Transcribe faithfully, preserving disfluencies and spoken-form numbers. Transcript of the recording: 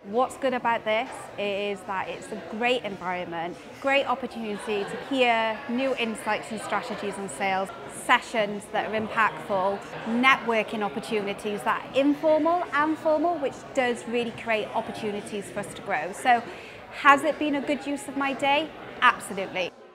What's good about this is that it's a great environment, great opportunity to hear new insights and strategies on sales, sessions that are impactful, networking opportunities that are informal and formal, which does really create opportunities for us to grow. So has it been a good use of my day? Absolutely.